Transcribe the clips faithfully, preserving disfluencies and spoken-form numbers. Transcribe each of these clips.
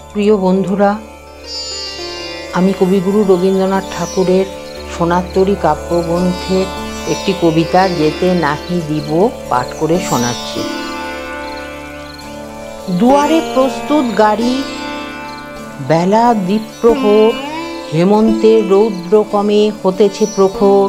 প্রিয় বন্ধুরা, আমি কবিগুরু রবীন্দ্রনাথ ঠাকুরের সোনার তরী কাব্যগ্রন্থের একটি কবিতা যেতে নাহি দিব পাঠ করে শোনাচ্ছি। দুয়ারে প্রস্তুত গাড়ি, বেলা দ্বীপ্রহর, হেমন্তের রৌদ্রকমে হতেছে প্রখর।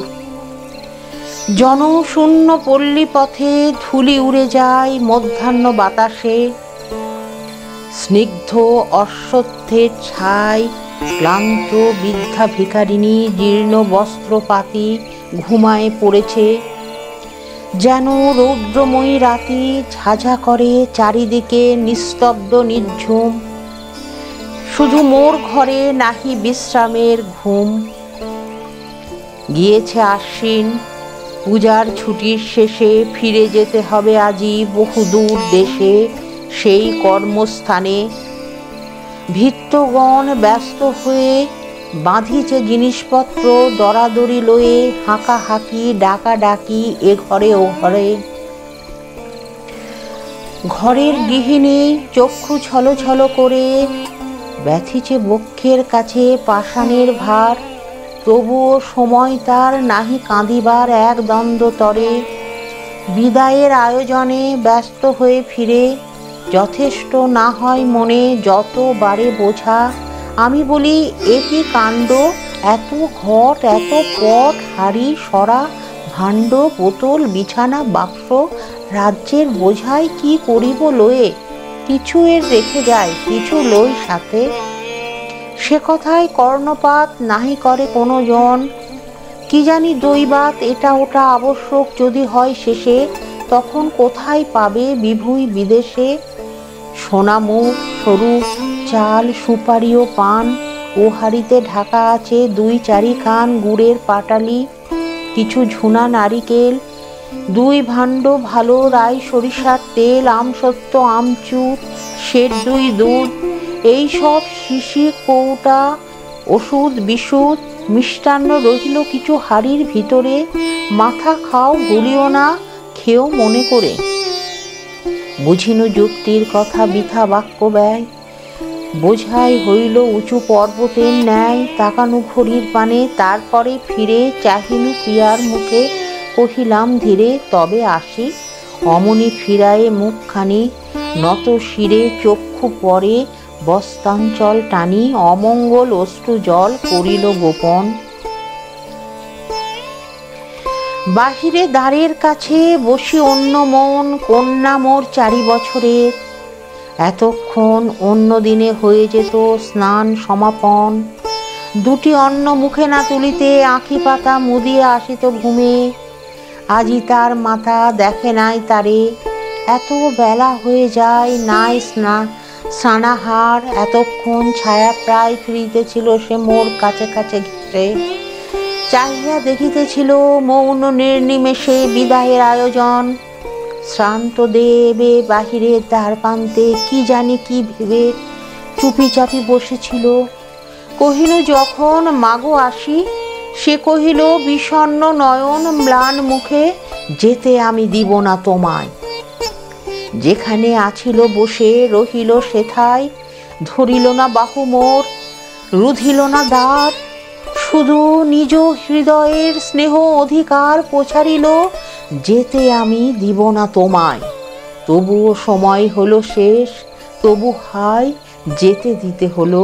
জনশূন্য পল্লী পথে ধূলি উড়ে যায় মধ্যাহ্ন বাতাসে। স্নিগ্ধ অশ্বত্থের ছাই, ক্লান্ত বৃদ্ধা ভিখারিণী জীর্ণ বস্ত্র পাতি ঘুমায়ে পড়েছে। যেন রৌদ্রময়ী রাতি ঝাঝা করে চারিদিকে নিস্তব্ধ নির্ঝুম। শুধু মোর ঘরে নাহি বিশ্রামের ঘুম। গিয়েছে আশ্বিন, পূজার ছুটির শেষে ফিরে যেতে হবে আজি বহুদূর দেশে সেই কর্মস্থানে। ভৃত্যগণ ব্যস্ত হয়ে বাঁধিছে জিনিসপত্র দরাদরি লয়ে, হাঁকাহাঁকি ডাকাডাকি এ ঘরে ও ঘরে। ঘরের গৃহিণী চক্ষু ছলছল করে ব্যথিছে বক্ষের কাছে পাষাণের ভার। তবুও সময় তার নাহি কাঁদিবার এক দ্বন্দ্ব তরে। বিদায়ের আয়োজনে ব্যস্ত হয়ে ফিরে যথেষ্ট না হয় মনে যত বারে বোঝা। আমি বলি এ কি কাণ্ড, এত ঘট, এত পট, হাড়ি সরা, ভাণ্ড, বোতল, বিছানা, বাক্স, রাজ্যের বোঝায় কি করিব লয়ে। কিছু এর রেখে যায়, কিছু লই সাথে। সে কথায় কর্ণপাত নাহি করে কোনো জন। কি জানি দৈবাত এটা ওটা আবশ্যক যদি হয় শেষে, তখন কোথায় পাবে বিভুই বিদেশে। সোনা মুখ, সরু চাল, সুপারি ও পান, ও হাড়িতে ঢাকা আছে দুই চারি খান গুড়ের পাটালি, কিছু ঝুনা নারিকেল, দুই ভাণ্ড ভালো রাই সরিষার তেল, আমসত্ত্ব, আমচুর, সের দুই দুধ, এই সব শিশি কৌটা, ওষুধ বিশুদ, মিষ্টান্ন রহিল কিছু হাড়ির ভিতরে। মাথা খাও, গুলিও না, খেও মনে করে। বুঝিনু যুক্তির কথা বৃথা বাক্য ব্যয়। বোঝাই হইল উঁচু পর্বতের ন্যায়। তাকানু ঘড়ির পানে, তারপরে ফিরে চাহিনু প্রিয়ার মুখে। কহিলাম ধীরে, তবে আসি। অমনি ফিরায়ে মুখখানি, নত শিরে চক্ষু পরে বস্তাঞ্চল টানি। অমঙ্গল অশ্রু জল করিল গোপন। বাহিরে দ্বারের কাছে বসি অন্য মন, কন্যা মোর চারি বছরের। এতক্ষণ অন্য দিনে হয়ে যেত স্নান সমাপন। দুটি অন্ন মুখে না তুলিতে আঁখি পাতা মুদিয়ে আসিত ঘুমে। আজি তার মাতা দেখে নাই তারে। এত বেলা হয়ে যায়, নাই স্নান স্নানাহার। এতক্ষণ ছায়া প্রায় ফিরিতেছিল সে মোর কাছে কাছে ঘেঁষে। চাহিয়া দেখিতেছিল মৌন নির্নিমেষে বিদায়ের আয়োজন। শ্রান্ত দেবে বাহিরের দ্বার প্রান্তে কি জানি কি ভেবে চুপি চাপি বসেছিল। কহিল যখন, মাগো আসি। সে কহিল বিষণ্ণ নয়ন ম্লান মুখে, যেতে আমি দিব না তোমায়। যেখানে আছিল বসে রহিল সেথায়, ধরিল না বাহু মোর, রুধিল না দ্বার। শুধু নিজ হৃদয়ের স্নেহ অধিকার প্রচারিল, যেতে আমি দিব না তোমায়। তবুও সময় হলো শেষ, তবু হায় যেতে দিতে হলো।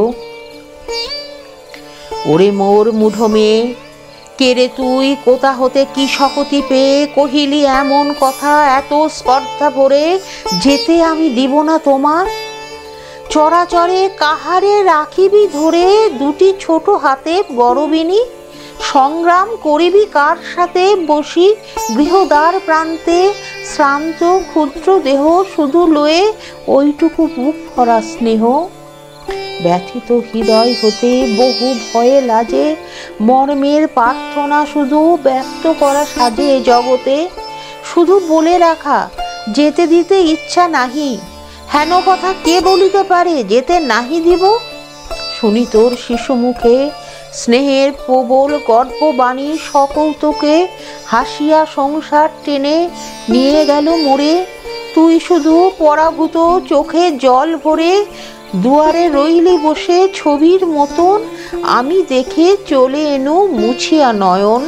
ওরে মোর মূঢ় মেয়ে, কে রে তুই, কোথা হতে কি শকতি পেয়ে কহিলি এমন কথা এত স্পর্ধা ভরে। যেতে আমি দিব না তোমার। চরাচরে কাহারে রাখিবি ধরে, দুটি ছোট হাতে গরবিনী। সংগ্রাম করিবি কার সাথে বসি গৃহদ্বার প্রান্তে। শ্রান্ত ক্ষুদ্র দেহ শুধু লয়ে ওইটুকু বুক ভরা স্নেহ। ব্যথিত হৃদয় হতে বহু ভয়ে লাজে, মর্মের প্রার্থনা শুধু ব্যক্ত করা সাজে এ জগতে। শুধু বলে রাখা, যেতে দিতে ইচ্ছা নাহি। হেন কথা কে বলিতে পারে, যেতে নাহি দিব। শুনি তোর শিশু মুখে স্নেহের প্রবল গর্ভবাণী, সকৌতুকে হাসিয়া সংসার টেনে নিয়ে গেল মোরে। তুই শুধু পরাভূত চোখে জল ভরে দুয়ারে রইলি বসে ছবির মতন, আমি দেখে চলে এনু মুছিয়া নয়ন।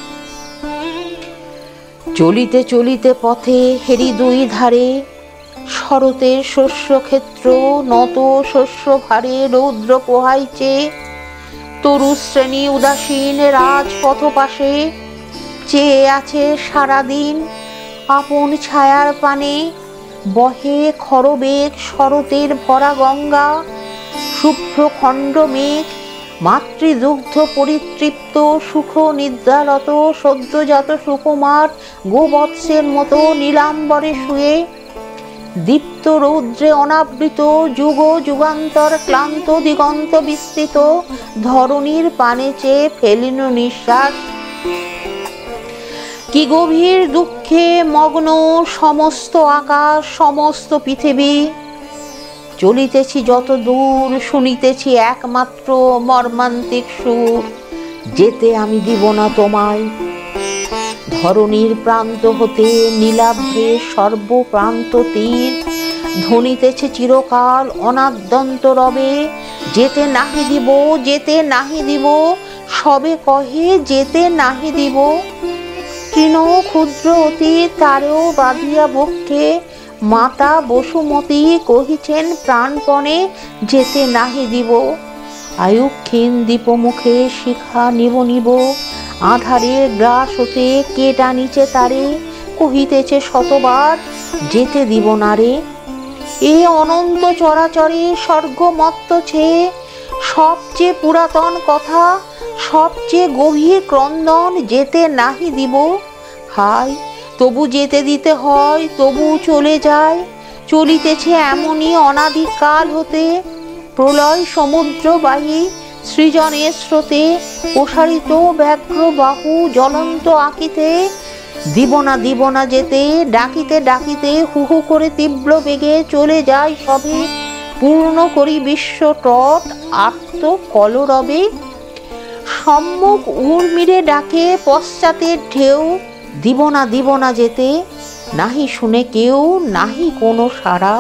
চলিতে চলিতে পথে হেরি দুই ধারে, শরতের শস্য ক্ষেত্র নত শস্য ভারে রৌদ্র পোহাইছে। তরু শ্রেণী উদাসীন রাজপথ পাশে চেয়ে আছে সারাদিন আপন ছায়ার পানে। বহে খরবেগ শরতের ভরা গঙ্গা, শুভ্র খণ্ড মেঘ মাতৃদুগ্ধ পরিতৃপ্ত সুখ নিদ্রারত সদ্যজাত সুকুমার গোবৎসের মতো নীলাম্বরে শুয়ে। দীপ্ত রৌদ্রে অনাবৃত যুগ যুগান্তর ক্লান্ত দিগন্ত বিস্তৃত ধরণীর পানে চেয়ে ফেলিন নিঃশ্বাস। কি গভীর দুঃখে মগ্ন সমস্ত আকাশ সমস্ত পৃথিবী। চলিতেছি যত দূর শুনিতেছি একমাত্র মর্মান্তিক সুর, যেতে আমি দিব না তোমায়। ধরণীর প্রান্ত হতে নীলাভ্রে সর্বপ্রান্ত তীর ধ্বনিতেছে চিরকাল অনাদ্যন্ত রবে। যেতে নাহি দিব যেতে নাহি দিব সবে কহে যেতে নাহি দিব। তৃণ ক্ষুদ্র অতি তারেও বাঁধিয়া বক্ষে মাতা বসুমতী কহিছেন প্রাণপণে যেতে নাহি দিব। আয়ু ক্ষীণ দীপমুখে শিখা নিব নিব, আধারে গ্রাস হতে কে টানিছে তারে কহিতেছে শতবার যেতে দিব না রে। এ অনন্ত চরাচরে স্বর্গমত্ত ছেয়ে সবচেয়ে পুরাতন কথা সবচেয়ে গভীর ক্রন্দন যেতে নাহি দিব। হায় তবু যেতে দিতে হয় তবু চলে যায়। চলিতেছে এমনই অনাদিকাল হতে প্রলয় সমুদ্রবাহী সৃজনের স্রোতে প্রসারিত ব্যগ্র বাহু জ্বলন্ত আঁকিতে। দিব না দিব না যেতে ডাকিতে ডাকিতে হু হু করে তীব্র বেগে চলে যায় সবে। পূর্ণ করি বিশ্ব টট আত্ম কলরবে। সম্মুখ উর্মিরে ডাকে পশ্চাতের ঢেউ, দিব না দিব না যেতে নাহি শুনে কেউ নাহি কোনো সাড়া।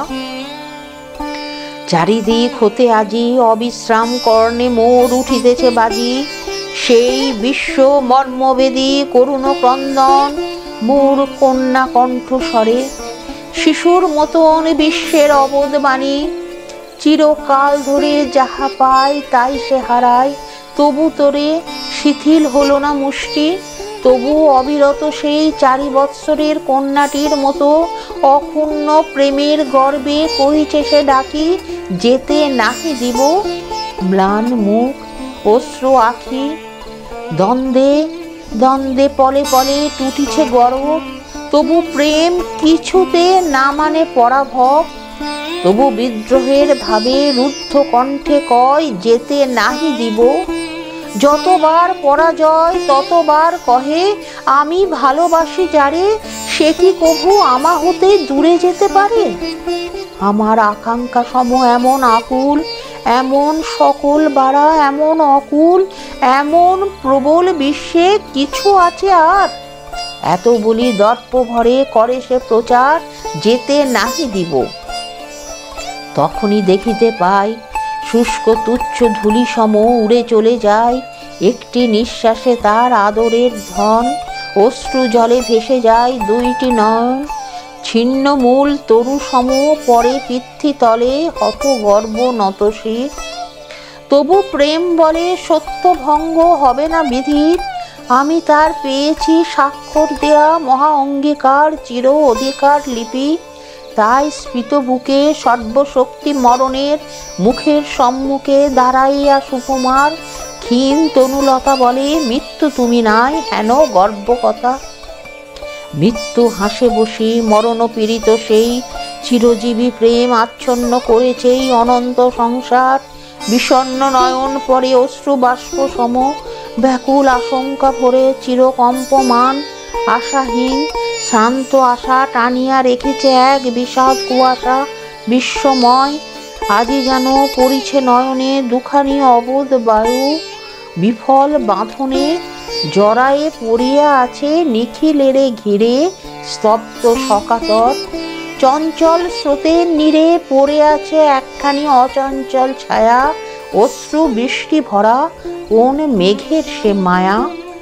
চারিদিক হতে আজি অবিশ্রাম কর্ণে মোর উঠিতেছে বাজি। সেই বিশ্ব মর্মবেদী করুণ ক্রন্দন মোর কন্যা কণ্ঠস্বরে। শিশুর মতন বিশ্বের অবোধবাণী, চিরকাল ধরে যাহা পায় তাই সে হারায়। তবু তোরে শিথিল হলো না মুষ্টি, তবু অবিরত সেই চারি বৎসরের কন্যাটির মতো অক্ষুণ্ণ প্রেমের গর্বে কহিছে সে ডাকি যেতে নাহি দিব। ম্লান মুখ অশ্রু আখি দ্বন্দ্বে দ্বন্দ্বে পলে পলে টুটিছে গর্ব। তবু প্রেম কিছুতে না মানে পরাভব, তবু বিদ্রোহের ভাবে রুদ্ধ কণ্ঠে কয় যেতে নাহি দিব। যতবার পরাজয় ততবার কহে আমি ভালোবাসি যারে, সে কি কভু আমা হতে দূরে যেতে পারে। আমার আকাঙ্ক্ষা সম এমন আকুল, এমন সকল বাড়া এমন অকুল, এমন প্রবল বিশ্বে কিছু আছে আর। এত বলি দর্প ভরে করে সে প্রচার যেতে নাহি দিব। তখনই দেখিতে পাই শুষ্ক তুচ্ছ ধূলি সম উড়ে চলে যায় একটি নিঃশ্বাসে তার আদরের ধন। অশ্রু জলে ভেসে যায় দুইটি নয়ন, ছিন্ন মূল তরু সম পরে পৃথ্বী তলে হত গর্ব নত শির। তবু প্রেম বলে সত্য ভঙ্গ হবে না বিধির, আমি তার পেয়েছি স্বাক্ষর দেয়া মহা অঙ্গীকার চির অধিকার লিপি। তাই স্ফীত বুকে সর্বশক্তি মরণের মুখের সম্মুখে দাঁড়াইয়া সুকুমার ক্ষীণ তনুলতা বলে মৃত্যু তুমি নাই হেন গর্ব কথা। মৃত্যু হাসে বসি মরণ পীড়িত সেই চিরজীবী প্রেম আচ্ছন্ন করেছে এই অনন্ত সংসার। বিষণ্ণ নয়ন পরে অশ্রু বাষ্প সম ব্যাকুল আশঙ্কা ভরে চিরকম্পমান আশাহীন শান্ত আশা টানিয়া রেখেছে এক বিষাদ কুয়াশা বিশ্বময়। আজি যেন পড়িছে নয়নে দুখানি অবোধ বায়ু, বিফল বাঁধনে জড়ায়ে পড়িয়া আছে নিখিলেরে ঘিরে স্তব্ধ সকাতর। চঞ্চল স্রোতের নীড়ে পড়ে আছে একখানি অচঞ্চল ছায়া, অশ্রু বৃষ্টি ভরা কোন মেঘের সে মায়া।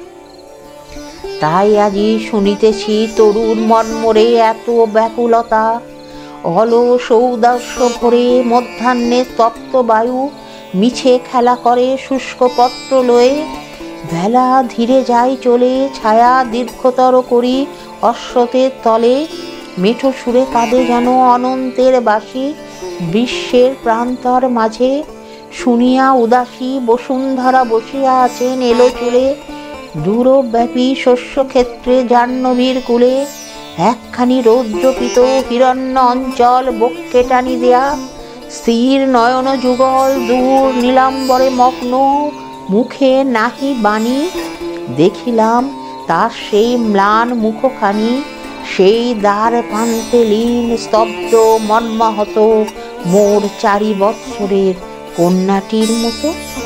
তাই আজি শুনিতেছি তরুর মর্মরে এত ব্যাকুলতা, অলস ঔদাস্য ভরে মধ্যাহ্নে তপ্ত বায়ু মিছে খেলা করে শুষ্ক পত্র লয়ে। বেলা ধীরে যায় চলে, ছায়া দীর্ঘতর করি অশ্রতের তলে। মেঠো সুরে কাঁদে যেন অনন্তের বাসি বিশ্বের প্রান্তর মাঝে। শুনিয়া উদাসী বসুন্ধরা বসিয়া আছেন এলো চুলে। দূরব্যাপী শস্যক্ষেত্রে জাহ্নবীর কূলে একখানি রৌদ্রপিত হিরণ্য অঞ্চল বক্ষে টানি দেয়া। স্থির নয়ন যুগল দূর নীলাম্বরে মগ্ন, মুখে নাহি বাণী। দেখিলাম তার সেই ম্লান মুখখানি, সেই দ্বার প্রান্তে লীন স্তব্ধ মর্মাহত মোর চারি বৎসরের কন্যাটির মতো।